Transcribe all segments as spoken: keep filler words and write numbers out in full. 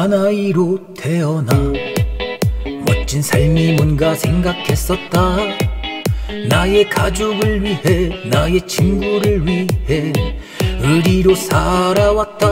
사나이로 태어나 멋진 삶이 뭔가 생각했었다. 나의 가족을 위해, 나의 친구를 위해 의리로 살아왔다.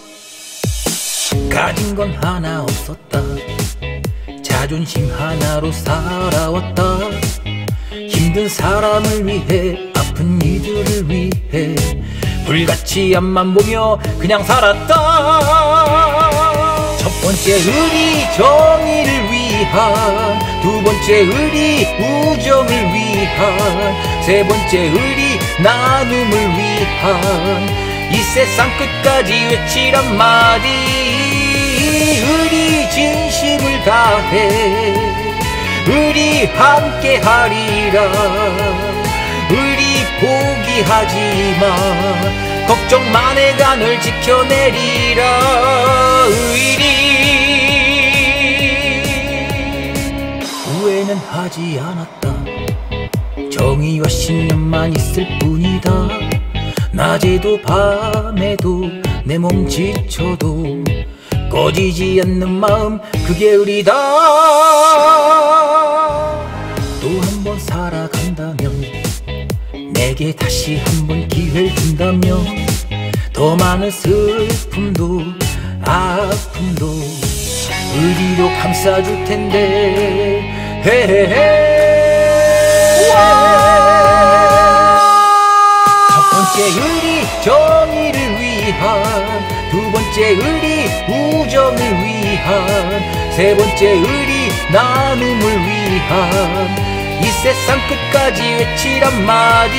가진 건 하나 없었다. 자존심 하나로 살아왔다. 힘든 사람을 위해, 아픈 이들을 위해 불같이 앞만 보며 그냥 살았다. 첫 번째 의리 정의를 위한, 두 번째 의리 우정을 위한, 세 번째 의리 나눔을 위한, 이 세상 끝까지 외칠 한마디. 의리 진심을 다해 의리 함께 하리라. 의리 포기하지마, 걱정만 해가 널 지켜내리라. 의리 후회는 하지 않았다. 정의와 신념만 있을 뿐이다. 낮에도 밤에도 내 몸 지쳐도 꺼지지 않는 마음, 그게 의리다. 또 한 번 살아간다면, 내게 다시 한 번 기회를 준다면, 더 많은 슬픔도 아픔도 의리로 감싸줄 텐데. 헤헤헤. 첫 번째 의리 정의를 위한, 두 번째 의리 우정을 위한, 세 번째 의리 나눔을 위한, 이 세상 끝까지 외칠 한마디.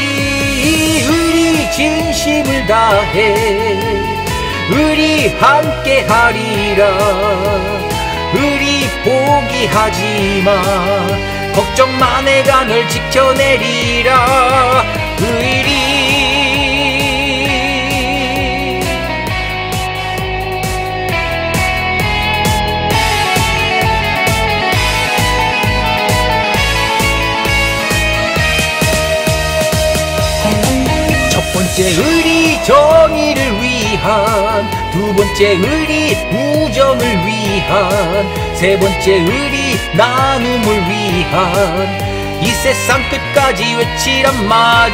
의리 진심을 다해 의리 함께 하리라. 의리 포기하지마, 걱정만 해가 널 지켜내리라. 의리 첫 번째 의리 정의를 위한, 두 번째 의리 우정을 위한, 세 번째 의리 나눔을 위한, 이 세상 끝까지 외칠 한마디.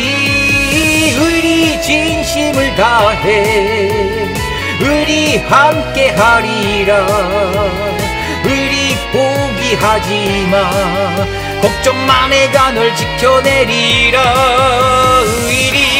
의리 진심을 다해 의리 함께 하리라. 의리 포기하지마, 걱정만 해가 널 지켜내리라. 의리